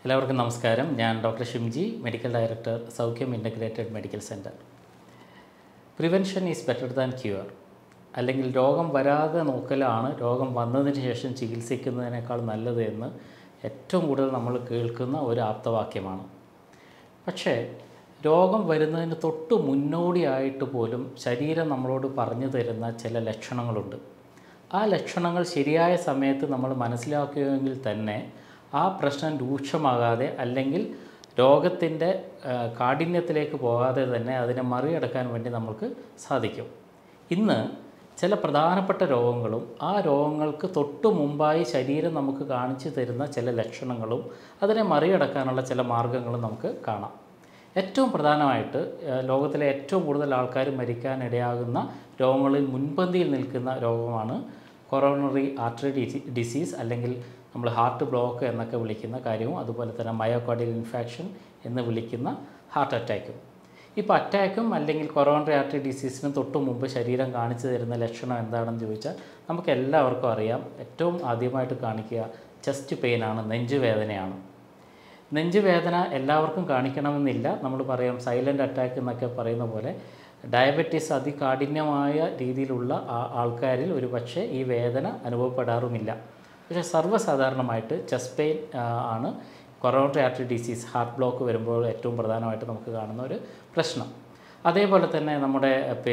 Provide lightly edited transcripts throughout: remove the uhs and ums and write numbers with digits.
എല്ലാവർക്കും നമസ്കാരം. ഞാൻ doctor Shimji, medical director, Soukhyam integrated medical centre. Prevention is better than cure, അല്ലെങ്കിൽ രോഗം വരാതെ നോക്കലാണ് രോഗം വന്നതിന് ശേഷം ചികിത്സിക്കുന്നതിനേക്കാൾ നല്ലത് എന്ന് ഏറ്റവും കൂടുതൽ നമ്മൾ കേൾക്കുന്ന ഒരു ആപ്തവാക്യമാണ്. പക്ഷേ രോഗം വരുന്നതിന് തൊട്ട് മുന്നോടിയായിട്ട് പോലും ശരീരം നമ്മളോട് പറഞ്ഞു തരുന്ന ചില ലക്ഷണങ്ങളുണ്ട്. ആ ലക്ഷണങ്ങൾ ശരിയായ സമയത്ത് നമ്മൾ മനസ്സിലാക്കുകയെങ്കിൽ തന്നെ ആ പ്രശ്നം രൂക്ഷമാകാതെ, അല്ലെങ്കിൽ രോഗത്തിൻ്റെ കാഠിന്യത്തിലേക്ക് പോകാതെ തന്നെ അതിനെ മറികടക്കാൻ വേണ്ടി നമുക്ക് സാധിക്കും. ഇന്ന് ചില പ്രധാനപ്പെട്ട രോഗങ്ങളും ആ രോഗങ്ങൾക്ക് തൊട്ടു മുമ്പായി ശരീരം നമുക്ക് കാണിച്ചു തരുന്ന ചില ലക്ഷണങ്ങളും അതിനെ മറികടക്കാനുള്ള ചില മാർഗങ്ങളും നമുക്ക് കാണാം. ഏറ്റവും പ്രധാനമായിട്ട് ലോകത്തിലെ ഏറ്റവും കൂടുതൽ ആൾക്കാർ മരിക്കാനിടയാകുന്ന രോഗങ്ങളിൽ മുൻപന്തിയിൽ നിൽക്കുന്ന രോഗമാണ് കൊറോണറി ആർട്ടറി ഡിസീസ്, അല്ലെങ്കിൽ നമ്മൾ ഹാർട്ട് ബ്ലോക്ക് എന്നൊക്കെ വിളിക്കുന്ന കാര്യവും, അതുപോലെ തന്നെ മയോകാർഡിയൽ ഇൻഫാക്ഷൻ എന്ന് വിളിക്കുന്ന ഹാർട്ട് അറ്റാക്കും. ഇപ്പോൾ അറ്റാക്കും അല്ലെങ്കിൽ കൊറോണറി ആർട്ടറി ഡിസീസിനും തൊട്ട് മുമ്പ് ശരീരം കാണിച്ചു തരുന്ന ലക്ഷണം എന്താണെന്ന് ചോദിച്ചാൽ നമുക്ക് എല്ലാവർക്കും അറിയാം. ഏറ്റവും ആദ്യമായിട്ട് കാണിക്കുക ചെസ്റ്റ് പെയിനാണ്, നെഞ്ചുവേദനയാണ്. നെഞ്ചുവേദന എല്ലാവർക്കും കാണിക്കണമെന്നില്ല. നമ്മൾ പറയാം സൈലൻ്റ് അറ്റാക്ക് എന്നൊക്കെ പറയുന്ന പോലെ ഡയബറ്റീസ് അതികാഠിന്യമായ രീതിയിലുള്ള ആൾക്കാരിൽ ഒരു പക്ഷേ ഈ വേദന അനുഭവപ്പെടാറുമില്ല. പക്ഷേ സർവ്വസാധാരണമായിട്ട് ചെസ്റ്റ് പെയിൻ ആണ് coronary artery disease, heart block വരുമ്പോൾ ഏറ്റവും പ്രധാനമായിട്ട് നമുക്ക് കാണുന്ന ഒരു പ്രശ്നം. അതേപോലെ തന്നെ നമ്മുടെ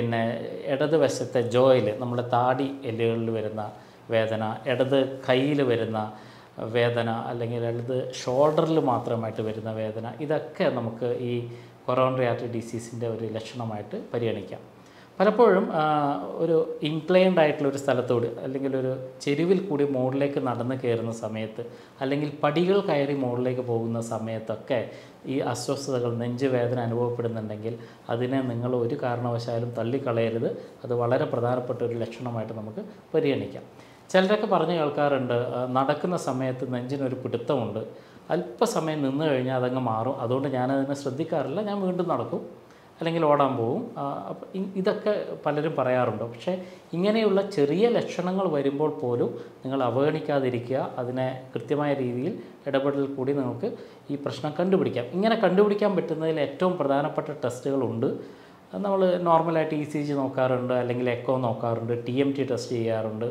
ഇടത് വശത്തെ ജോയിൽ, നമ്മുടെ താടി എല്ലുകളിൽ വരുന്ന വേദന, ഇടത് കയ്യിൽ വരുന്ന വേദന, അല്ലെങ്കിൽ ഇടത് ഷോൾഡറിൽ മാത്രമായിട്ട് വരുന്ന വേദന, ഇതൊക്കെ നമുക്ക് ഈ കൊറോണറി ആർട്ടറി ഡിസീസിൻ്റെ ഒരു ലക്ഷണമായിട്ട് പരിഗണിക്കാം. പലപ്പോഴും ഒരു ഇൻക്ലൈൻഡ് ആയിട്ടുള്ളൊരു സ്ഥലത്തോട്, അല്ലെങ്കിൽ ഒരു ചെരുവിൽ കൂടി മുകളിലേക്ക് നടന്ന് കയറുന്ന സമയത്ത്, അല്ലെങ്കിൽ പടികൾ കയറി മുകളിലേക്ക് പോകുന്ന സമയത്തൊക്കെ ഈ അസ്വസ്ഥതകൾ, നെഞ്ചുവേദന അനുഭവപ്പെടുന്നുണ്ടെങ്കിൽ അതിനെ നിങ്ങൾ ഒരു കാരണവശാലും തള്ളിക്കളയരുത്. അത് വളരെ പ്രധാനപ്പെട്ട ഒരു ലക്ഷണമായിട്ട് നമുക്ക് പരിഗണിക്കാം. ചിലരൊക്കെ പറഞ്ഞു കേൾക്കാറുണ്ട്, നടക്കുന്ന സമയത്ത് നെഞ്ചിനൊരു പിടുത്തമുണ്ട്, അല്പസമയം നിന്ന് കഴിഞ്ഞാൽ അതങ്ങ് മാറും, അതുകൊണ്ട് ഞാനതിനെ ശ്രദ്ധിക്കാറില്ല, ഞാൻ വീണ്ടും നടക്കും അല്ലെങ്കിൽ ഓടാൻ പോകും. അപ്പം ഇതൊക്കെ പലരും പറയാറുണ്ട്. പക്ഷേ ഇങ്ങനെയുള്ള ചെറിയ ലക്ഷണങ്ങൾ വരുമ്പോൾ പോലും നിങ്ങൾ അവഗണിക്കാതിരിക്കുക. അതിനെ കൃത്യമായ രീതിയിൽ ഇടപെടൽ കൂടി നമുക്ക് ഈ പ്രശ്നം കണ്ടുപിടിക്കാം. ഇങ്ങനെ കണ്ടുപിടിക്കാൻ പറ്റുന്നതിൽ ഏറ്റവും പ്രധാനപ്പെട്ട ടെസ്റ്റുകളുണ്ട്. നമ്മൾ നോർമലായിട്ട് ECG നോക്കാറുണ്ട്, അല്ലെങ്കിൽ എക്കോ നോക്കാറുണ്ട്, TMT ടെസ്റ്റ് ചെയ്യാറുണ്ട്,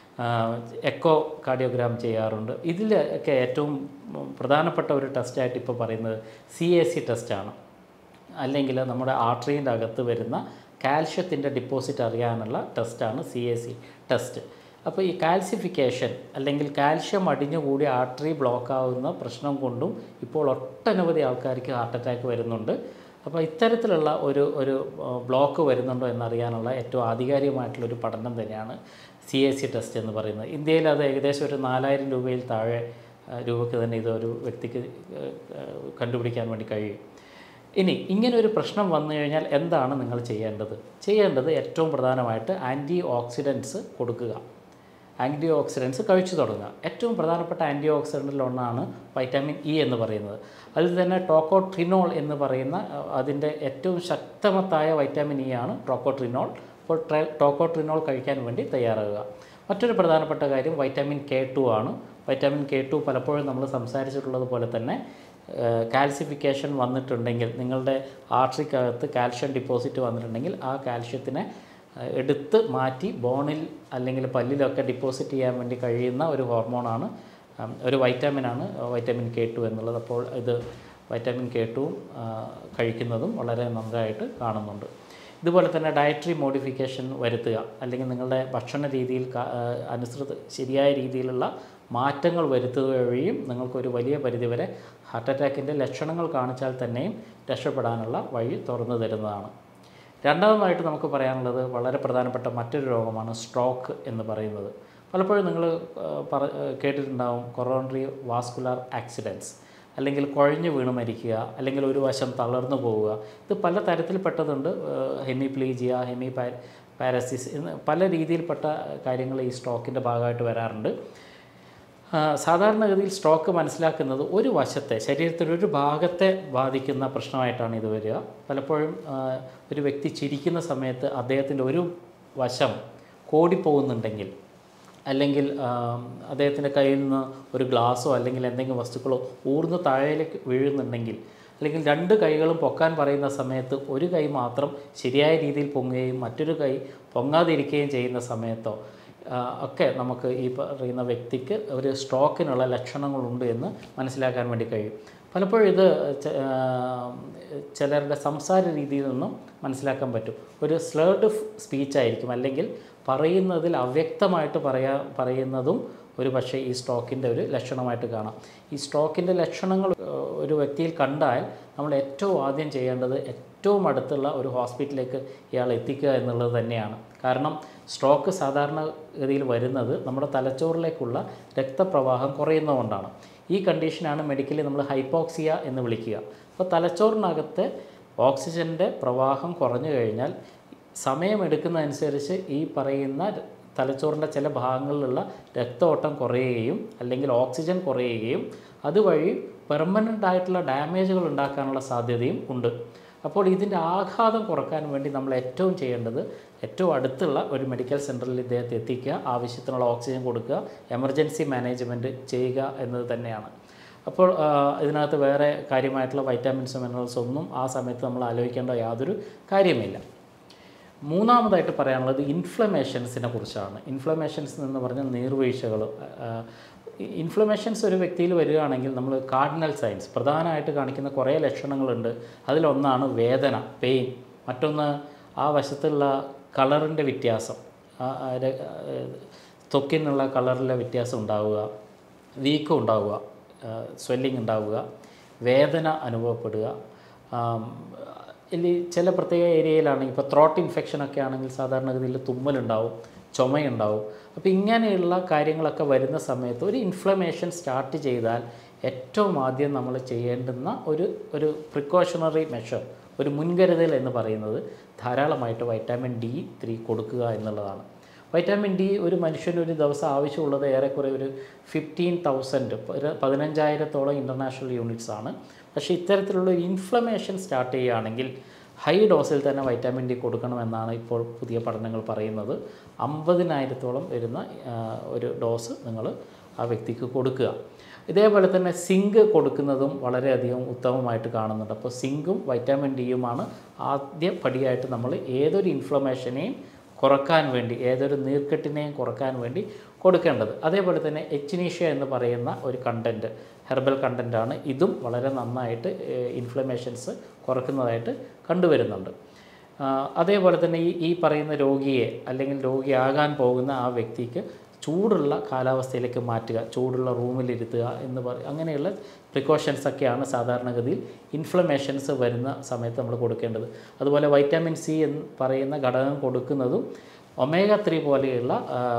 എക്കോ കാർഡിയോഗ്രാം ചെയ്യാറുണ്ട്. ഇതിലൊക്കെ ഏറ്റവും പ്രധാനപ്പെട്ട ഒരു ടെസ്റ്റായിട്ട് ഇപ്പോൾ പറയുന്നത് CAC ടെസ്റ്റാണ്. അല്ലെങ്കിൽ നമ്മുടെ ആർട്ടറിൻ്റെ അകത്ത് വരുന്ന കാൽഷ്യത്തിൻ്റെ ഡിപ്പോസിറ്റ് അറിയാനുള്ള ടെസ്റ്റാണ് CAC ടെസ്റ്റ്. അപ്പോൾ ഈ കാൽസിഫിക്കേഷൻ, അല്ലെങ്കിൽ കാൽഷ്യം അടിഞ്ഞുകൂടി ആർട്ടറി ബ്ലോക്ക് ആവുന്ന പ്രശ്നം കൊണ്ടും ഇപ്പോൾ ഒട്ടനവധി ആൾക്കാർക്ക് ഹാർട്ട് അറ്റാക്ക് വരുന്നുണ്ട്. അപ്പോൾ ഇത്തരത്തിലുള്ള ഒരു ബ്ലോക്ക് വരുന്നുണ്ടോ എന്നറിയാനുള്ള ഏറ്റവും ആധികാരികമായിട്ടുള്ളൊരു പഠനം തന്നെയാണ് CAC ടെസ്റ്റ് എന്ന് പറയുന്നത്. ഇന്ത്യയിൽ അത് ഏകദേശം ഒരു 4000 രൂപയിൽ താഴെ രൂപയ്ക്ക് തന്നെ ഇതൊരു വ്യക്തിക്ക് കണ്ടുപിടിക്കാൻ വേണ്ടി കഴിയും. ഇനി ഇങ്ങനെ ഒരു പ്രശ്നം വന്നു കഴിഞ്ഞാൽ എന്താണ് നിങ്ങൾ ചെയ്യേണ്ടത്? ഏറ്റവും പ്രധാനമായിട്ട് ആൻറ്റി ഓക്സിഡൻറ്റ്സ് കൊടുക്കുക, ആൻറ്റി ഓക്സിഡൻറ്റ്സ് കഴിച്ചു തുടങ്ങുക. ഏറ്റവും പ്രധാനപ്പെട്ട ആൻറ്റി ഓക്സിഡൻറ്റിലൊന്നാണ് വൈറ്റാമിൻ E എന്ന് പറയുന്നത്. അതിൽ തന്നെ ടോക്കോട്രിനോൾ എന്ന് പറയുന്ന അതിൻ്റെ ഏറ്റവും ശക്തമത്തായ വൈറ്റാമിൻ E ആണ് ടോക്കോട്രിനോൾ. അപ്പോൾ ടോക്കോട്രിനോൾ കഴിക്കാൻ വേണ്ടി തയ്യാറാകുക. മറ്റൊരു പ്രധാനപ്പെട്ട കാര്യം വൈറ്റാമിൻ K2 ആണ്. വൈറ്റാമിൻ K2 പലപ്പോഴും നമ്മൾ സംസാരിച്ചിട്ടുള്ളത് പോലെ തന്നെ കാൽസിഫിക്കേഷൻ വന്നിട്ടുണ്ടെങ്കിൽ, നിങ്ങളുടെ ആർട്ടറിക്കകത്ത് കാൽഷ്യം ഡിപ്പോസിറ്റ് വന്നിട്ടുണ്ടെങ്കിൽ ആ കാൽഷ്യത്തിനെ എടുത്ത് മാറ്റി ബോണിൽ അല്ലെങ്കിൽ പല്ലിലൊക്കെ ഡിപ്പോസിറ്റ് ചെയ്യാൻ വേണ്ടി കഴിയുന്ന ഒരു ഹോർമോണാണ്, ഒരു വൈറ്റാമിനാണ് വൈറ്റാമിൻ K2 എന്നുള്ളത്. അപ്പോൾ ഇത് വൈറ്റാമിൻ K2 കഴിക്കുന്നതും വളരെ നന്നായിട്ട് കാണുന്നുണ്ട്. ഇതുപോലെ തന്നെ ഡയറ്ററി മോഡിഫിക്കേഷൻ വരുത്തുക, അല്ലെങ്കിൽ നിങ്ങളുടെ ഭക്ഷണ രീതിയിൽ ശരിയായ രീതിയിലുള്ള മാറ്റങ്ങൾ വരുത്തുക വഴിയും നിങ്ങൾക്കൊരു വലിയ പരിധിവരെ ഹാർട്ട് അറ്റാക്കിൻ്റെ ലക്ഷണങ്ങൾ കാണിച്ചാൽ തന്നെയും രക്ഷപ്പെടാനുള്ള വഴി തുറന്നു തരുന്നതാണ്. രണ്ടാമതായിട്ട് നമുക്ക് പറയാനുള്ളത് വളരെ പ്രധാനപ്പെട്ട മറ്റൊരു രോഗമാണ് സ്ട്രോക്ക് എന്ന് പറയുന്നത്. പലപ്പോഴും നിങ്ങൾ കേട്ടിട്ടുണ്ടാവും കൊറോണറി വാസ്കുലാർ ആക്സിഡൻറ്റ്സ്, അല്ലെങ്കിൽ കുഴഞ്ഞു വീണ് മരിക്കുക, അല്ലെങ്കിൽ ഒരു വശം തളർന്നു പോവുക. ഇത് പല തരത്തിൽപ്പെട്ടതുണ്ട്. ഹെമിപ്ലീജിയ, പാരസിസ് എന്ന് പല രീതിയിൽപ്പെട്ട കാര്യങ്ങൾ ഈ സ്ട്രോക്കിൻ്റെ ഭാഗമായിട്ട് വരാറുണ്ട്. സാധാരണഗതിയിൽ സ്ട്രോക്ക് മനസ്സിലാക്കുന്നത് ഒരു വശത്തെ, ശരീരത്തിൻ്റെ ഒരു ഭാഗത്തെ ബാധിക്കുന്ന പ്രശ്നമായിട്ടാണ് ഇത് വരിക. പലപ്പോഴും ഒരു വ്യക്തി ചിരിക്കുന്ന സമയത്ത് അദ്ദേഹത്തിൻ്റെ ഒരു വശം കോടിപ്പോകുന്നുണ്ടെങ്കിൽ അല്ലെങ്കിൽ അദ്ദേഹത്തിൻ്റെ കയ്യിൽ നിന്ന് ഒരു ഗ്ലാസ്സോ അല്ലെങ്കിൽ എന്തെങ്കിലും വസ്തുക്കളോ ഊർന്ന് താഴേക്ക് വീഴുന്നുണ്ടെങ്കിൽ, അല്ലെങ്കിൽ രണ്ട് കൈകളും പൊക്കാൻ പറയുന്ന സമയത്ത് ഒരു കൈ മാത്രം ശരിയായ രീതിയിൽ പൊങ്ങുകയും മറ്റൊരു കൈ പൊങ്ങാതിരിക്കുകയും ചെയ്യുന്ന സമയത്തോ ഒക്കെ നമുക്ക് ഈ പറയുന്ന വ്യക്തിക്ക് ഒരു സ്ട്രോക്കിനുള്ള ലക്ഷണങ്ങളുണ്ട് എന്ന് മനസ്സിലാക്കാൻ വേണ്ടി കഴിയും. പലപ്പോഴും ഇത് ചിലരുടെ സംസാര രീതിയിൽ നിന്നും മനസ്സിലാക്കാൻ പറ്റും. ഒരു സ്ലേർഡ് സ്പീച്ചായിരിക്കും, അല്ലെങ്കിൽ പറയുന്നതിൽ അവ്യക്തമായിട്ട് പറയുന്നതും ഒരു പക്ഷേ ഈ സ്ട്രോക്കിൻ്റെ ഒരു ലക്ഷണമായിട്ട് കാണാം. ഈ സ്ട്രോക്കിൻ്റെ ലക്ഷണങ്ങൾ ഒരു വ്യക്തിയിൽ കണ്ടാൽ നമ്മൾ ഏറ്റവും ആദ്യം ചെയ്യേണ്ടത് ഏറ്റവും അടുത്തുള്ള ഒരു ഹോസ്പിറ്റലിലേക്ക് ഇയാൾ എത്തിക്കുക എന്നുള്ളത് തന്നെയാണ്. കാരണം സ്ട്രോക്ക് സാധാരണഗതിയിൽ വരുന്നത് നമ്മുടെ തലച്ചോറിലേക്കുള്ള രക്തപ്രവാഹം കുറയുന്നതുകൊണ്ടാണ്. ഈ കണ്ടീഷനാണ് മെഡിക്കലി നമ്മൾ ഹൈപ്പോക്സിയ എന്ന് വിളിക്കുക. അപ്പോൾ തലച്ചോറിനകത്തെ ഓക്സിജൻ്റെ പ്രവാഹം കുറഞ്ഞു കഴിഞ്ഞാൽ സമയമെടുക്കുന്നതനുസരിച്ച് ഈ പറയുന്ന തലച്ചോറിൻ്റെ ചില ഭാഗങ്ങളിലുള്ള രക്തഓട്ടം കുറയുകയും അല്ലെങ്കിൽ ഓക്സിജൻ കുറയുകയും അതുവഴി പെർമനൻ്റ് ആയിട്ടുള്ള ഡാമേജുകൾ ഉണ്ടാക്കാനുള്ള സാധ്യതയും ഉണ്ട്. അപ്പോൾ ഇതിൻ്റെ ആഘാതം കുറക്കാൻ വേണ്ടി നമ്മൾ ഏറ്റവും ചെയ്യേണ്ടത് ഏറ്റവും അടുത്തുള്ള ഒരു മെഡിക്കൽ സെൻറ്ററിൽ ഇദ്ദേഹത്തെ എത്തിക്കുക, ആവശ്യത്തിനുള്ള ഓക്സിജൻ കൊടുക്കുക, എമർജൻസി മാനേജ്മെൻറ്റ് ചെയ്യുക എന്നത് തന്നെയാണ്. അപ്പോൾ ഇതിനകത്ത് വേറെ കാര്യമായിട്ടുള്ള വൈറ്റാമിൻസ് മിനറൽസ് ഒന്നും ആ സമയത്ത് നമ്മൾ ആലോചിക്കേണ്ട യാതൊരു കാര്യമില്ല. മൂന്നാമതായിട്ട് പറയാനുള്ളത് ഇൻഫ്ലമേഷൻസിനെ കുറിച്ചാണ്. ഇൻഫ്ലമേഷൻസ് എന്ന് പറഞ്ഞാൽ നീർവീഴ്ചകൾ. ഇൻഫ്ലമേഷൻസ് ഒരു വ്യക്തിയിൽ വരികയാണെങ്കിൽ നമ്മൾ കാർഡിനൽ സൈൻസ് പ്രധാനമായിട്ട് കാണിക്കുന്ന കുറേ ലക്ഷണങ്ങളുണ്ട്. അതിലൊന്നാണ് വേദന, പെയിൻ. മറ്റൊന്ന് ആ വശത്തുള്ള കളറിൻ്റെ വ്യത്യാസം, ത്വക്കിനുള്ള കളറിലെ വ്യത്യാസം ഉണ്ടാവുക, വീക്കം ഉണ്ടാവുക, സ്വെല്ലിംഗ് ഉണ്ടാവുക, വേദന അനുഭവപ്പെടുക. ഇല്ലെങ്കിൽ ചില പ്രത്യേക ഏരിയയിലാണെങ്കിൽ ഇപ്പോൾ ത്രോട്ട് ഇൻഫെക്ഷനൊക്കെ ആണെങ്കിൽ സാധാരണഗതിയിൽ തുമ്മലുണ്ടാവും, ചുമയുണ്ടാവും. അപ്പോൾ ഇങ്ങനെയുള്ള കാര്യങ്ങളൊക്കെ വരുന്ന സമയത്ത് ഒരു ഇൻഫ്ലമേഷൻ സ്റ്റാർട്ട് ചെയ്താൽ ഏറ്റവും ആദ്യം നമ്മൾ ചെയ്യേണ്ടുന്ന ഒരു പ്രിക്കോഷണറി മെഷർ, ഒരു മുൻകരുതൽ എന്ന് പറയുന്നത് ധാരാളമായിട്ട് വൈറ്റാമിൻ D3 കൊടുക്കുക എന്നുള്ളതാണ്. വൈറ്റാമിൻ ഡി ഒരു മനുഷ്യന് ഒരു ദിവസം ആവശ്യമുള്ളത് ഏറെക്കുറെ ഒരു 15,000 15,000-ഓളം ഇൻ്റർനാഷണൽ യൂണിറ്റ്സ് ആണ്. പക്ഷേ ഇത്തരത്തിലുള്ള ഒരു ഇൻഫ്ലമേഷൻ സ്റ്റാർട്ട് ചെയ്യുകയാണെങ്കിൽ ഹൈ ഡോസിൽ തന്നെ വൈറ്റാമിൻ ഡി കൊടുക്കണമെന്നാണ് ഇപ്പോൾ പുതിയ പഠനങ്ങൾ പറയുന്നത്. 50,000-ഓളം വരുന്ന ഒരു ഡോസ് നിങ്ങൾ ആ വ്യക്തിക്ക് കൊടുക്കുക. ഇതേപോലെ തന്നെ സിങ്ക് കൊടുക്കുന്നതും വളരെയധികം ഉത്തമമായിട്ട് കാണുന്നുണ്ട്. അപ്പോൾ സിങ്കും വൈറ്റാമിൻ ഡിയുമാണ് ആദ്യ പടിയായിട്ട് നമ്മൾ ഏതൊരു ഇൻഫ്ലമേഷനെയും കുറക്കാൻ വേണ്ടി, ഏതൊരു നീർക്കെട്ടിനെയും കുറക്കാൻ വേണ്ടി കൊടുക്കേണ്ടത്. അതേപോലെ തന്നെ എച്ചിനീഷ്യ എന്ന് പറയുന്ന ഒരു കണ്ടൻറ്റ്, ഹെർബൽ കണ്ടൻറ്റാണ്. ഇതും വളരെ നന്നായിട്ട് ഇൻഫ്ലമേഷൻസ് കുറക്കുന്നതായിട്ട് കണ്ടുവരുന്നുണ്ട്. അതേപോലെ തന്നെ ഈ പറയുന്ന രോഗിയെ അല്ലെങ്കിൽ രോഗിയാകാൻ പോകുന്ന ആ വ്യക്തിക്ക് ചൂടുള്ള കാലാവസ്ഥയിലേക്ക് മാറ്റുക, ചൂടുള്ള റൂമിലിരുത്തുക എന്ന് അങ്ങനെയുള്ള പ്രിക്കോഷൻസൊക്കെയാണ് സാധാരണഗതിയിൽ ഇൻഫ്ലമേഷൻസ് വരുന്ന സമയത്ത് നമ്മൾ കൊടുക്കേണ്ടത്. അതുപോലെ വൈറ്റാമിൻ സി എന്ന് പറയുന്ന ഘടകം കൊടുക്കുന്നതും ഒമേഗ 3 പോലെയുള്ള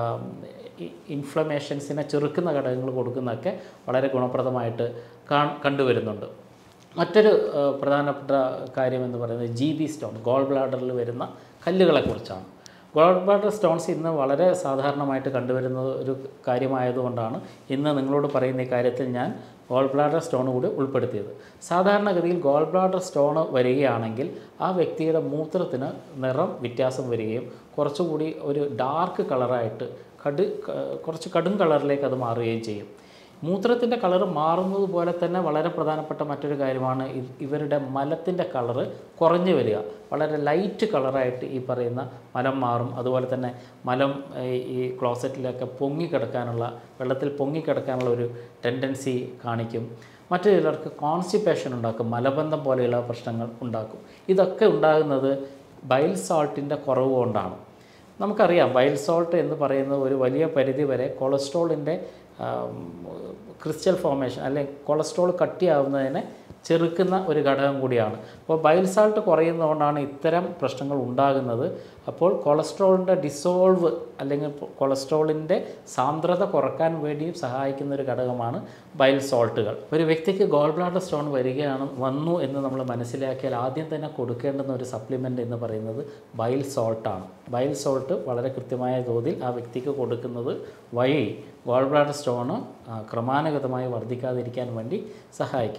ഇൻഫ്ലമേഷൻസിനെ ചെറുക്കുന്ന ഘടകങ്ങൾ കൊടുക്കുന്നതൊക്കെ വളരെ ഗുണപ്രദമായിട്ട് കണ്ടുവരുന്നുണ്ട്. മറ്റൊരു പ്രധാനപ്പെട്ട കാര്യമെന്ന് പറയുന്നത് GB സ്റ്റോൺ, ഗോൾ ബ്ലാഡറിൽ വരുന്ന കല്ലുകളെക്കുറിച്ചാണ്. ഗോൾ ബ്ലാഡർ സ്റ്റോൺസ് ഇന്ന് വളരെ സാധാരണമായിട്ട് കണ്ടുവരുന്ന ഒരു കാര്യമായതുകൊണ്ടാണ് ഇന്ന് നിങ്ങളോട് പറയുന്ന ഈ കാര്യത്തിൽ ഞാൻ ഗോൾ ബ്ലാഡർ സ്റ്റോൺ കൂടി ഉൾപ്പെടുത്തിയത്. സാധാരണഗതിയിൽ ഗോൾ ബ്ലാഡർ സ്റ്റോൺ വരികയാണെങ്കിൽ ആ വ്യക്തിയുടെ മൂത്രത്തിന് നിറം വ്യത്യാസം വരികയും കുറച്ചുകൂടി ഒരു ഡാർക്ക് കളറായിട്ട് കുറച്ച് കടും കളറിലേക്ക് അത് മാറുകയും ചെയ്യും. മൂത്രത്തിൻ്റെ കളറ് മാറുന്നത് പോലെ തന്നെ വളരെ പ്രധാനപ്പെട്ട മറ്റൊരു കാര്യമാണ് ഇവരുടെ മലത്തിൻ്റെ കളറ് കുറഞ്ഞു വരിക. വളരെ ലൈറ്റ് കളറായിട്ട് ഈ പറയുന്ന മലം മാറും. അതുപോലെ തന്നെ മലം ഈ ക്ലോസറ്റിലൊക്കെ പൊങ്ങിക്കിടക്കാനുള്ള, വെള്ളത്തിൽ പൊങ്ങിക്കിടക്കാനുള്ള ഒരു ടെൻഡൻസി കാണിക്കും. മറ്റു ചിലർക്ക് കോൺസ്റ്റിപ്പേഷൻ ഉണ്ടാക്കും, മലബന്ധം പോലെയുള്ള പ്രശ്നങ്ങൾ ഉണ്ടാക്കും. ഇതൊക്കെ ഉണ്ടാകുന്നത് ബൈൽ സാൾട്ടിൻ്റെ കുറവ് കൊണ്ടാണ്. നമുക്കറിയാം ബൈൽ സോൾട്ട് എന്ന് പറയുന്നത് ഒരു വലിയ പരിധി വരെ കൊളസ്ട്രോളിൻ്റെ ക്രിസ്റ്റൽ ഫോർമേഷൻ അല്ലെങ്കിൽ കൊളസ്ട്രോൾ കട്ടിയാവുന്നതിനെ ചെറുക്കുന്ന ഒരു ഘടകം കൂടിയാണ്. അപ്പോൾ ബൈൽ സാൾട്ട് കുറയുന്നതുകൊണ്ടാണ് ഇത്തരം പ്രശ്നങ്ങൾ ഉണ്ടാകുന്നത്. അപ്പോൾ കൊളസ്ട്രോളിൻ്റെ ഡിസോൾവ് അല്ലെങ്കിൽ കൊളസ്ട്രോളിൻ്റെ സാന്ദ്രത കുറക്കാൻ വേണ്ടിയും സഹായിക്കുന്ന ഒരു ഘടകമാണ് ബൈൽ സോൾട്ടുകൾ. ഒരു വ്യക്തിക്ക് ഗോൾ ബ്ലാഡർ സ്റ്റോൺ വന്നു എന്ന് നമ്മൾ മനസ്സിലാക്കിയാൽ ആദ്യം തന്നെ കൊടുക്കേണ്ടുന്ന ഒരു സപ്ലിമെൻ്റ് എന്ന് പറയുന്നത് ബൈൽ സോൾട്ടാണ്. ബൈൽ സോൾട്ട് വളരെ കൃത്യമായ തോതിൽ ആ വ്യക്തിക്ക് കൊടുക്കുന്നത് വഴി ഗോൾ ബ്ലാഡർ സ്റ്റോണ് ക്രമാനുഗതമായി വർദ്ധിക്കാതിരിക്കാൻ വേണ്ടി സഹായിക്കും.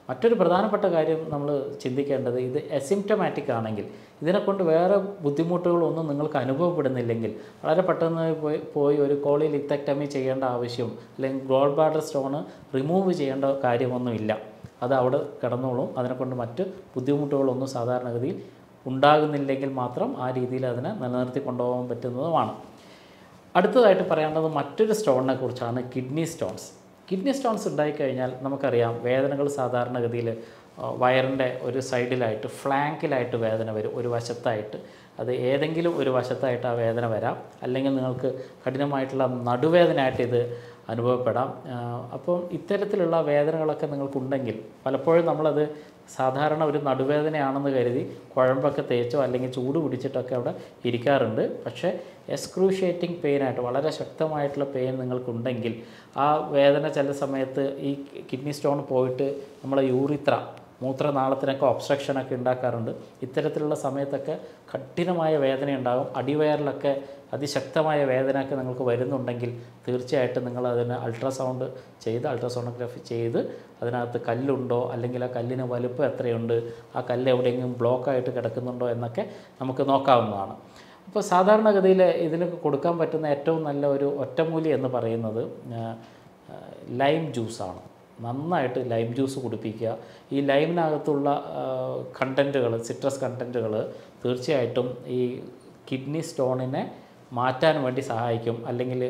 മറ്റൊരു പ്രധാനപ്പെട്ട കാര്യം നമ്മൾ ചിന്തിക്കേണ്ടത്, ഇത് അസിംപ്റ്റമാറ്റിക് ആണെങ്കിൽ, ഇതിനെക്കൊണ്ട് വേറെ ബുദ്ധിമുട്ടുകളൊന്നും നിങ്ങൾക്ക് അനുഭവപ്പെടുന്നില്ലെങ്കിൽ വളരെ പെട്ടെന്ന് പോയി ഒരു കോളിലിക്തക്ടമി ചെയ്യേണ്ട ആവശ്യം അല്ലെങ്കിൽ ഗോൾ ബ്ലാഡർ സ്റ്റോണ് റിമൂവ് ചെയ്യേണ്ട കാര്യമൊന്നുമില്ല. അത് അവിടെ കിടന്നോളും. അതിനെക്കൊണ്ട് മറ്റ് ബുദ്ധിമുട്ടുകളൊന്നും സാധാരണഗതിയിൽ ഉണ്ടാകുന്നില്ലെങ്കിൽ മാത്രം ആ രീതിയിൽ അതിനെ നിലനിർത്തി കൊണ്ടുപോകാൻ പറ്റുന്നതുമാണ്. അടുത്തതായിട്ട് പറയേണ്ടത് മറ്റൊരു സ്റ്റോണിനെ കുറിച്ചാണ്, കിഡ്നി സ്റ്റോൺസ്. കിഡ്നി സ്റ്റോൺസ് ഉണ്ടായിക്കഴിഞ്ഞാൽ നമുക്കറിയാം വേദനകൾ സാധാരണഗതിയിൽ വയറിൻ്റെ ഒരു സൈഡിലായിട്ട് ഫ്ലാങ്കിലായിട്ട് വേദന വരും, ഒരു വശത്തായിട്ട്. അത് ഏതെങ്കിലും ഒരു വശത്തായിട്ട് ആ വേദന വരാം, അല്ലെങ്കിൽ നിങ്ങൾക്ക് കഠിനമായിട്ടുള്ള നടുവേദനയായിട്ട് ഇത് അനുഭവപ്പെടാം. അപ്പം ഇത്തരത്തിലുള്ള വേദനകളൊക്കെ നിങ്ങൾക്കുണ്ടെങ്കിൽ പലപ്പോഴും നമ്മളത് സാധാരണ ഒരു നടുവേദനയാണെന്ന് കരുതി കുഴമ്പൊക്കെ തേച്ചോ അല്ലെങ്കിൽ ചൂട് പിടിച്ചിട്ടൊക്കെ അവിടെ ഇരിക്കാറുണ്ട്. പക്ഷേ എക്സ്ക്രൂഷ്യേറ്റിംഗ് പെയിനായിട്ട് വളരെ ശക്തമായിട്ടുള്ള പെയിൻ നിങ്ങൾക്കുണ്ടെങ്കിൽ ആ വേദന ചില സമയത്ത് ഈ കിഡ്നി സ്റ്റോൺ പോയിട്ട് നമ്മളെ മൂത്രനാളത്തിനൊക്കെ ഒബ്സ്ട്രക്ഷനൊക്കെ ഉണ്ടാക്കാറുണ്ട്. ഇത്തരത്തിലുള്ള സമയത്തൊക്കെ കഠിനമായ വേദന ഉണ്ടാകും. അടിവയറിലൊക്കെ അതിശക്തമായ വേദനയൊക്കെ നിങ്ങൾക്ക് വരുന്നുണ്ടെങ്കിൽ തീർച്ചയായിട്ടും നിങ്ങൾ അതിന് അൾട്രാസോണോഗ്രാഫി ചെയ്ത് അതിനകത്ത് കല്ലുണ്ടോ അല്ലെങ്കിൽ ആ കല്ലിന് വലുപ്പം എത്രയുണ്ട്, ആ കല്ല് എവിടെയെങ്കിലും ബ്ലോക്കായിട്ട് കിടക്കുന്നുണ്ടോ എന്നൊക്കെ നമുക്ക് നോക്കാവുന്നതാണ്. അപ്പോൾ സാധാരണഗതിയിൽ ഇതിന് കൊടുക്കാൻ പറ്റുന്ന ഏറ്റവും നല്ല ഒരു ഒറ്റമൂലി എന്ന് പറയുന്നത് ലൈം ജ്യൂസാണ്. നന്നായിട്ട് ലൈം ജ്യൂസ് കുടിപ്പിക്കുക. ഈ ലൈമിനകത്തുള്ള കണ്ടൻറ്റുകൾ, സിട്രസ് കണ്ടൻറ്റുകൾ തീർച്ചയായിട്ടും ഈ കിഡ്നി സ്റ്റോണിനെ മാറ്റാൻ വേണ്ടി സഹായിക്കും, അല്ലെങ്കിൽ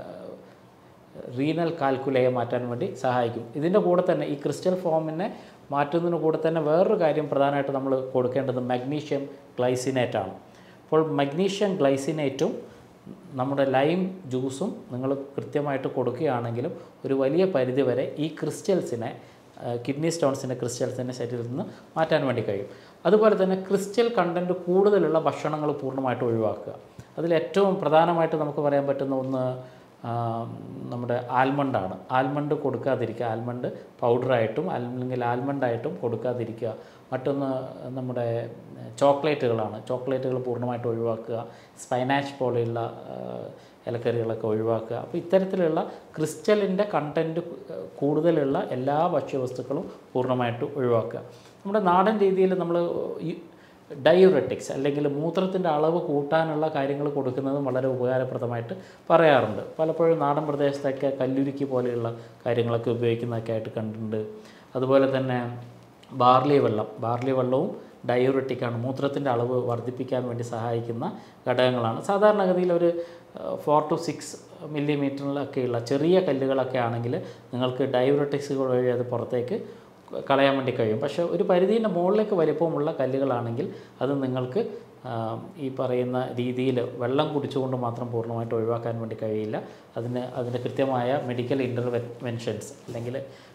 റീനൽ കാൽക്കുലയെ മാറ്റാൻ വേണ്ടി സഹായിക്കും. ഇതിൻ്റെ കൂടെ തന്നെ ഈ ക്രിസ്റ്റൽ ഫോമിനെ മാറ്റുന്നതിന് കൂടെ തന്നെ വേറൊരു കാര്യം പ്രധാനമായിട്ട് നമ്മൾ കൊടുക്കേണ്ടത് മഗ്നീഷ്യം ഗ്ലൈസിനേറ്റാണ്. അപ്പോൾ മഗ്നീഷ്യം ഗ്ലൈസിനേറ്റും നമ്മുടെ ലൈം ജ്യൂസും നിങ്ങൾ കൃത്യമായിട്ട് കൊടുക്കുകയാണെങ്കിലും ഒരു വലിയ പരിധിവരെ ഈ ക്രിസ്റ്റൽസിനെ, കിഡ്നി സ്റ്റോൺസിൻ്റെ ക്രിസ്റ്റൽസിൻ്റെ ശരീരത്തിൽ നിന്ന് മാറ്റാൻ വേണ്ടി കഴിയും. അതുപോലെ തന്നെ ക്രിസ്റ്റൽ കണ്ടൻറ്റ് കൂടുതലുള്ള ഭക്ഷണങ്ങൾ പൂർണ്ണമായിട്ട് ഒഴിവാക്കുക. അതിലേറ്റവും പ്രധാനമായിട്ട് നമുക്ക് പറയാൻ പറ്റുന്ന ഒന്ന് നമ്മുടെ ആൽമണ്ടാണ്. ആൽമണ്ട് കൊടുക്കാതിരിക്കുക. ആൽമണ്ട് പൗഡറായിട്ടും അല്ലെങ്കിൽ ആൽമണ്ടായിട്ടും കൊടുക്കാതിരിക്കുക. മറ്റൊന്ന് നമ്മുടെ ചോക്ലേറ്റുകളാണ്. ചോക്ലേറ്റുകൾ പൂർണ്ണമായിട്ട് ഒഴിവാക്കുക. സ്പൈനാച്ച് പോലെയുള്ള ഇലക്കറികളൊക്കെ ഒഴിവാക്കുക. അപ്പോൾ ഇത്തരത്തിലുള്ള ക്രിസ്റ്റലിൻ്റെ കണ്ടൻറ്റ് കൂടുതലുള്ള എല്ലാ ഭക്ഷ്യവസ്തുക്കളും പൂർണ്ണമായിട്ട് ഒഴിവാക്കുക. നമ്മുടെ നാടൻ രീതിയിൽ നമ്മൾ ഡയൂററ്റിക്സ് അല്ലെങ്കിൽ മൂത്രത്തിൻ്റെ അളവ് കൂട്ടാനുള്ള കാര്യങ്ങൾ കൊടുക്കുന്നതും വളരെ ഉപകാരപ്രദമായിട്ട് പറയാറുണ്ട്. പലപ്പോഴും നാടൻ പ്രദേശത്തൊക്കെ കല്ലുരുക്കി പോലെയുള്ള കാര്യങ്ങളൊക്കെ ഉപയോഗിക്കുന്നതൊക്കെ ആയിട്ട് കണ്ടിട്ടുണ്ട്. അതുപോലെ തന്നെ ബാർലി വെള്ളവും ഡയൂററ്റിക്കാണ്. മൂത്രത്തിൻ്റെ അളവ് വർദ്ധിപ്പിക്കാൻ വേണ്ടി സഹായിക്കുന്ന ഘടകങ്ങളാണ്. സാധാരണഗതിയിൽ ഒരു 4 to 6 മില്ലിമീറ്ററിലൊക്കെയുള്ള ചെറിയ കല്ലുകളൊക്കെ ആണെങ്കിൽ നിങ്ങൾക്ക് ഡയൂററ്റിക്സുകൾ വഴി അത് പുറത്തേക്ക് കളയാൻ വേണ്ടി കഴിയും. പക്ഷേ ഒരു പരിധിൻ്റെ മുകളിലേക്ക് വലിപ്പമുള്ള കല്ലുകളാണെങ്കിൽ അത് നിങ്ങൾക്ക് ഈ പറയുന്ന രീതിയിൽ വെള്ളം കുടിച്ചുകൊണ്ട് മാത്രം പൂർണ്ണമായിട്ട് ഒഴിവാക്കാൻ വേണ്ടി കഴിയില്ല. അതിന് കൃത്യമായ മെഡിക്കൽ ഇൻ്റർവെൻഷൻസ് അല്ലെങ്കിൽ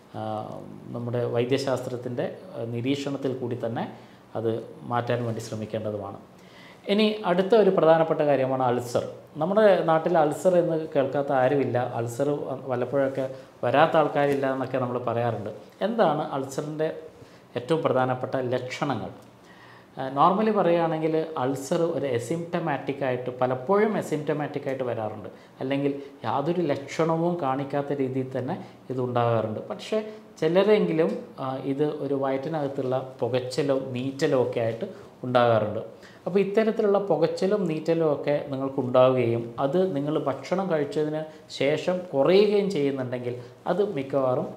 നമ്മുടെ വൈദ്യശാസ്ത്രത്തിൻ്റെ നിരീക്ഷണത്തിൽ കൂടി തന്നെ അത് മാറ്റാൻ വേണ്ടി ശ്രമിക്കേണ്ടതുമാണ്. ഇനി അടുത്ത ഒരു പ്രധാനപ്പെട്ട കാര്യമാണ് അൾസർ. നമ്മുടെ നാട്ടിൽ അൾസർ എന്ന് കേൾക്കാത്ത ആരുമില്ല. അൾസർ വല്ലപ്പോഴൊക്കെ വരാത്ത ആൾക്കാരില്ല എന്നൊക്കെ നമ്മൾ പറയാറുണ്ട്. എന്താണ് അൾസറിൻ്റെ ഏറ്റവും പ്രധാനപ്പെട്ട ലക്ഷണങ്ങൾ? നോർമലി പറയുകയാണെങ്കിൽ അൾസർ ഒരു എസിംപ്റ്റമാറ്റിക്കായിട്ട്, പലപ്പോഴും എസിംപ്റ്റമാറ്റിക്കായിട്ട് വരാറുണ്ട്. അല്ലെങ്കിൽ യാതൊരു ലക്ഷണവും കാണിക്കാത്ത രീതിയിൽ തന്നെ ഇതുണ്ടാകാറുണ്ട്. പക്ഷേ ചിലരെങ്കിലും ഇത് ഒരു വയറ്റിനകത്തുള്ള പുകച്ചിലോ നീറ്റലോ ഒക്കെ ആയിട്ട് ഉണ്ടാകാറുണ്ട്. അപ്പോൾ ഇത്തരത്തിലുള്ള പുകച്ചിലും നീറ്റലും ഒക്കെ നിങ്ങൾക്കുണ്ടാവുകയും അത് നിങ്ങൾ ഭക്ഷണം കഴിച്ചതിന് ശേഷം കുറയുകയും ചെയ്യുന്നുണ്ടെങ്കിൽ അത് മിക്കവാറും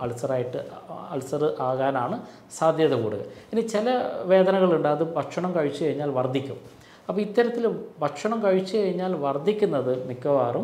അൾസർ ആകാനാണ് സാധ്യത കൂടുതൽ. ഇനി ചില വേദനകളുണ്ട്, അത് ഭക്ഷണം കഴിച്ചു കഴിഞ്ഞാൽ വർദ്ധിക്കും. അപ്പോൾ ഇത്തരത്തിൽ ഭക്ഷണം കഴിച്ചു കഴിഞ്ഞാൽ വർദ്ധിക്കുന്നത് മിക്കവാറും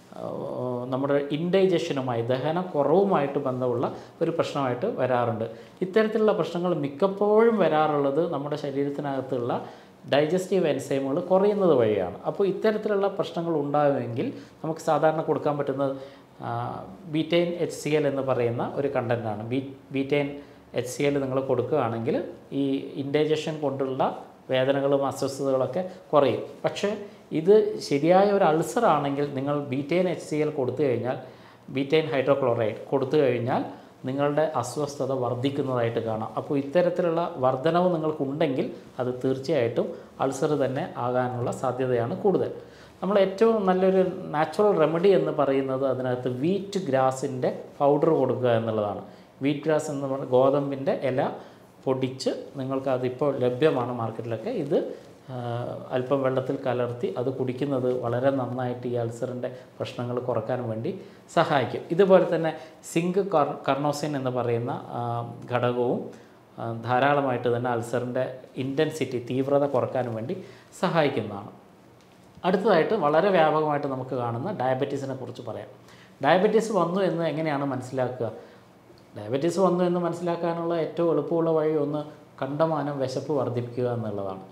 നമ്മുടെ ഇൻഡൈജഷനുമായി, ദഹനക്കുറവുമായിട്ട് ബന്ധമുള്ള ഒരു പ്രശ്നമായിട്ട് വരാറുണ്ട്. ഇത്തരത്തിലുള്ള പ്രശ്നങ്ങൾ മിക്കപ്പോഴും വരാറുള്ളത് നമ്മുടെ ശരീരത്തിനകത്തുള്ള ഡൈജസ്റ്റീവ് എൻസൈമുകൾ കുറയുന്നത് വഴിയാണ്. അപ്പോൾ ഇത്തരത്തിലുള്ള പ്രശ്നങ്ങൾ ഉണ്ടാകുമെങ്കിൽ നമുക്ക് സാധാരണ കൊടുക്കാൻ പറ്റുന്നത് ബീറ്റൈൻ HCl എന്ന് പറയുന്ന ഒരു കണ്ടൻറ്റാണ്. ബീറ്റൈൻ HCl നിങ്ങൾ കൊടുക്കുകയാണെങ്കിൽ ഈ ഇൻഡൈജഷൻ കൊണ്ടുള്ള വേദനകളും അസ്വസ്ഥതകളൊക്കെ കുറയും. പക്ഷേ ഇത് ശരിയായ ഒരു അൾസർ ആണെങ്കിൽ നിങ്ങൾ ബീറ്റൈൻ HCl കൊടുത്തു കഴിഞ്ഞാൽ, ബീറ്റൈൻ ഹൈഡ്രോക്ലോറൈഡ് കൊടുത്തു കഴിഞ്ഞാൽ നിങ്ങളുടെ അസ്വസ്ഥത വർദ്ധിക്കുന്നതായിട്ട് കാണാം. അപ്പോൾ ഇത്തരത്തിലുള്ള വർധനവ് നിങ്ങൾക്കുണ്ടെങ്കിൽ അത് തീർച്ചയായിട്ടും അൾസർ തന്നെ ആകാനുള്ള സാധ്യതയാണ് കൂടുതൽ. നമ്മൾ ഏറ്റവും നല്ലൊരു നാച്ചുറൽ റെമഡി എന്ന് പറയുന്നത് അതിനകത്ത് വീറ്റ് ഗ്രാസിൻ്റെ പൗഡർ കൊടുക്കുക എന്നുള്ളതാണ്. വീറ്റ് ഗ്രാസ് എന്ന് പറഞ്ഞ ഗോതമ്പിൻ്റെ ഇല പൊടിച്ച് നിങ്ങൾക്കതിപ്പോൾ ലഭ്യമാണ് മാർക്കറ്റിലൊക്കെ. ഇത് അല്പം വെള്ളത്തിൽ കലർത്തി അത് കുടിക്കുന്നത് വളരെ നന്നായിട്ട് ഈ അൾസറിൻ്റെ പ്രശ്നങ്ങൾ കുറക്കാൻ വേണ്ടി സഹായിക്കും. ഇതുപോലെ തന്നെ സിങ്ക് കർണോസിൻ എന്ന് പറയുന്ന ഘടകവും ധാരാളമായിട്ട് തന്നെ അൾസറിൻ്റെ ഇൻറ്റൻസിറ്റി തീവ്രത കുറക്കാൻ വേണ്ടി സഹായിക്കുന്നതാണ്. അടുത്തതായിട്ട് വളരെ വ്യാപകമായിട്ട് നമുക്ക് കാണുന്ന ഡയബറ്റീസിനെ കുറിച്ച് പറയാം. ഡയബറ്റീസ് വന്നു എന്ന് എങ്ങനെയാണ് മനസ്സിലാക്കുക? ഡയബറ്റീസ് വന്നു എന്ന് മനസ്സിലാക്കാനുള്ള ഏറ്റവും എളുപ്പമുള്ള വഴി ഒന്ന് കണ്ടമാനം വിശപ്പ് വർദ്ധിപ്പിക്കുക എന്നുള്ളതാണ്.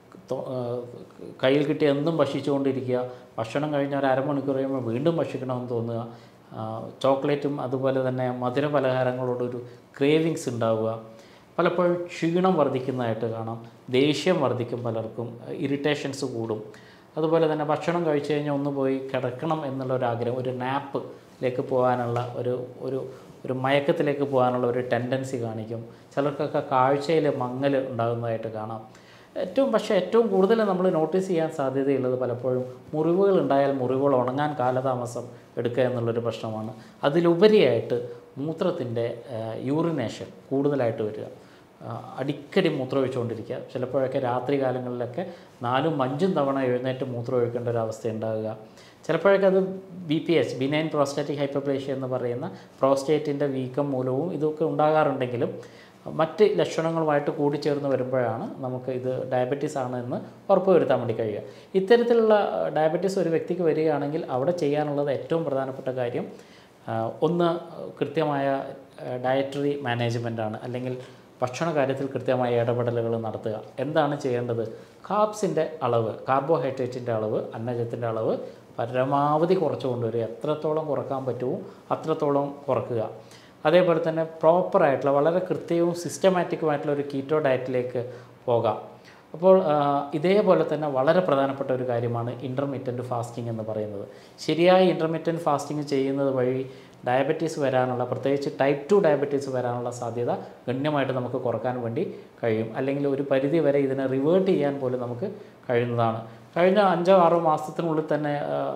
കയ്യിൽ കിട്ടിയ എന്തും ഭക്ഷിച്ചുകൊണ്ടിരിക്കുക, ഭക്ഷണം കഴിഞ്ഞ ഒരു അരമണിക്കൂർ കഴിയുമ്പോൾ വീണ്ടും ഭക്ഷിക്കണമെന്ന് തോന്നുക, ചോക്ലേറ്റും അതുപോലെ തന്നെ മധുര പലഹാരങ്ങളോടൊരു ക്രേവിങ്സ് ഉണ്ടാവുക, പലപ്പോഴും ക്ഷീണം വർദ്ധിക്കുന്നതായിട്ട് കാണാം, ദേഷ്യം വർദ്ധിക്കും, പലർക്കും ഇറിറ്റേഷൻസ് കൂടും. അതുപോലെ തന്നെ ഭക്ഷണം കഴിച്ചു കഴിഞ്ഞാൽ ഒന്ന് പോയി കിടക്കണം എന്നുള്ളൊരാഗ്രഹം, ഒരു നാപ്പിലേക്ക് പോകാനുള്ള ഒരു മയക്കത്തിലേക്ക് പോകാനുള്ള ഒരു ടെൻഡൻസി കാണിക്കും. ചിലർക്കൊക്കെ കാഴ്ചയിൽ മങ്ങൽ ഉണ്ടാകുന്നതായിട്ട് കാണാം. ഏറ്റവും കൂടുതൽ നമ്മൾ നോട്ടീസ് ചെയ്യാൻ സാധ്യതയുള്ളത് പലപ്പോഴും മുറിവുകൾ ഉണ്ടായാൽ മുറിവുകൾ ഉണങ്ങാൻ കാലതാമസം എടുക്കുക എന്നുള്ളൊരു പ്രശ്നമാണ്. അതിലുപരിയായിട്ട് മൂത്രത്തിൻ്റെ യൂറിനേഷൻ കൂടുതലായിട്ട് വരിക, അടിക്കടി മൂത്രമൊഴിച്ചുകൊണ്ടിരിക്കുക, ചിലപ്പോഴൊക്കെ രാത്രി കാലങ്ങളിലൊക്കെ 4-5 തവണ എഴുന്നേറ്റ് മൂത്രമൊഴിക്കേണ്ട ഒരു അവസ്ഥ ഉണ്ടാകുക. ചിലപ്പോഴൊക്കെ അത് BPH ബിനൈൻ പ്രോസ്റ്റാറ്റിക് ഹൈപ്പർപ്ലേഷ്യ എന്ന് പറയുന്ന പ്രോസ്റ്റേറ്റിൻ്റെ വീക്കം മൂലവും ഇതൊക്കെ ഉണ്ടാകാറുണ്ടെങ്കിലും മറ്റ് ലക്ഷണങ്ങളുമായിട്ട് കൂടിച്ചേർന്ന് വരുമ്പോഴാണ് നമുക്ക് ഇത് ഡയബറ്റീസ് ആണ് എന്ന് ഉറപ്പുവരുത്താൻ വേണ്ടി കഴിയുക. ഇത്തരത്തിലുള്ള ഡയബറ്റീസ് ഒരു വ്യക്തിക്ക് വരികയാണെങ്കിൽ അവിടെ ചെയ്യാനുള്ളത് ഏറ്റവും പ്രധാനപ്പെട്ട കാര്യം ഒന്ന് കൃത്യമായ ഡയറ്ററി മാനേജ്മെൻറ്റാണ്, അല്ലെങ്കിൽ ഭക്ഷണ കാര്യത്തിൽ കൃത്യമായ ഇടപെടലുകൾ നടത്തുക. എന്താണ് ചെയ്യേണ്ടത്? കാർബ്സിൻ്റെ അളവ്, കാർബോഹൈഡ്രേറ്റിൻ്റെ അളവ്, അന്നജത്തിൻ്റെ അളവ് പരമാവധി കുറച്ച് കൊണ്ടുവരിക. എത്രത്തോളം കുറക്കാൻ പറ്റുമോ അത്രത്തോളം കുറക്കുക. അതേപോലെ തന്നെ പ്രോപ്പറായിട്ടുള്ള വളരെ കൃത്യവും സിസ്റ്റമാറ്റിക്കുമായിട്ടുള്ള ഒരു കീറ്റോ ഡയറ്റിലേക്ക് പോകാം. അപ്പോൾ ഇതേപോലെ തന്നെ വളരെ പ്രധാനപ്പെട്ട ഒരു കാര്യമാണ് ഇൻ്റർമിറ്റൻറ്റ് ഫാസ്റ്റിംഗ് എന്ന് പറയുന്നത്. ശരിയായ ഇൻ്റർമിറ്റൻറ്റ് ഫാസ്റ്റിംഗ് ചെയ്യുന്നത് വഴി ഡയബറ്റീസ് വരാനുള്ള, പ്രത്യേകിച്ച് ടൈപ്പ് 2 ഡയബറ്റീസ് വരാനുള്ള സാധ്യത ഗണ്യമായിട്ട് നമുക്ക് കുറക്കാൻ വേണ്ടി കഴിയും. അല്ലെങ്കിൽ ഒരു പരിധി വരെ ഇതിനെ റിവേർട്ട് ചെയ്യാൻ പോലും നമുക്ക് കഴിയുന്നതാണ്. കഴിഞ്ഞ 5-6 മാസത്തിനുള്ളിൽ തന്നെ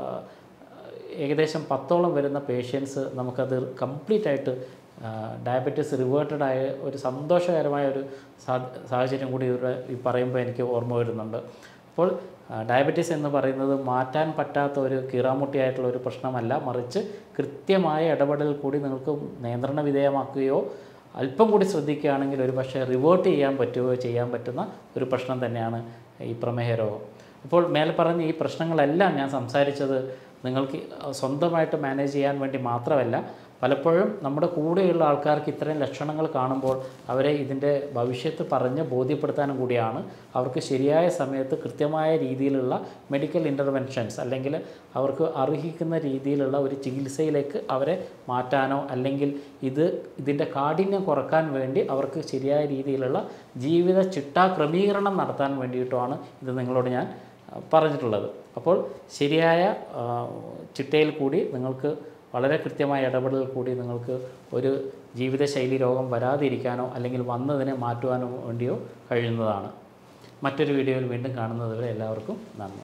ഏകദേശം 10ഓളം വരുന്ന പേഷ്യൻസ് നമുക്കത് കംപ്ലീറ്റ് ആയിട്ട് ഡയബറ്റീസ് റിവേർട്ടഡായ ഒരു സന്തോഷകരമായ ഒരു സാഹചര്യം കൂടി ഈ പറയുമ്പോൾ എനിക്ക് ഓർമ്മ വരുന്നുണ്ട്. അപ്പോൾ ഡയബറ്റീസ് എന്ന് പറയുന്നത് മാറ്റാൻ പറ്റാത്ത ഒരു കീറാമുട്ടിയായിട്ടുള്ള ഒരു പ്രശ്നമല്ല, മറിച്ച് കൃത്യമായ ഇടപെടൽ കൂടി നിങ്ങൾക്ക് നിയന്ത്രണ വിധേയമാക്കുകയോ അല്പം കൂടി ശ്രദ്ധിക്കുകയാണെങ്കിൽ ഒരു പക്ഷേ റിവേർട്ട് ചെയ്യാൻ പറ്റുന്ന ഒരു പ്രശ്നം തന്നെയാണ് ഈ പ്രമേഹ രോഗം. അപ്പോൾ മേലെ പറഞ്ഞ ഈ പ്രശ്നങ്ങളെല്ലാം ഞാൻ സംസാരിച്ചത് നിങ്ങൾക്ക് സ്വന്തമായിട്ട് മാനേജ് ചെയ്യാൻ വേണ്ടി മാത്രമല്ല, പലപ്പോഴും നമ്മുടെ കൂടെയുള്ള ആൾക്കാർക്ക് ഇത്തരം ലക്ഷണങ്ങൾ കാണുമ്പോൾ അവരെ ഇതിൻ്റെ ഭവിഷ്യത്ത് പറഞ്ഞ് ബോധ്യപ്പെടുത്താനും കൂടിയാണ്. അവർക്ക് ശരിയായ സമയത്ത് കൃത്യമായ രീതിയിലുള്ള മെഡിക്കൽ ഇൻ്റർവെൻഷൻസ്, അല്ലെങ്കിൽ അവർക്ക് അർഹിക്കുന്ന രീതിയിലുള്ള ഒരു ചികിത്സയിലേക്ക് അവരെ മാറ്റാനോ അല്ലെങ്കിൽ ഇതിൻ്റെ കാഠിന്യം കുറക്കാൻ വേണ്ടി അവർക്ക് ശരിയായ രീതിയിലുള്ള ജീവിത ചിട്ടാക്രമീകരണം നടത്താൻ വേണ്ടിയിട്ടുമാണ് ഇത് നിങ്ങളോട് ഞാൻ പറഞ്ഞിട്ടുള്ളത്. അപ്പോൾ ശരിയായ ചിട്ടയിൽ കൂടി നിങ്ങൾക്ക് വളരെ കൃത്യമായ ഇടപെടൽ കൂടി നിങ്ങൾക്ക് ഒരു ജീവിതശൈലി രോഗം വരാതിരിക്കാനോ അല്ലെങ്കിൽ വന്നതിനെ മാറ്റുവാനോ വേണ്ടിയോ കഴിയുന്നതാണ്. മറ്റൊരു വീഡിയോയിൽ വീണ്ടും കാണുന്നതുവരെ എല്ലാവർക്കും നന്ദി.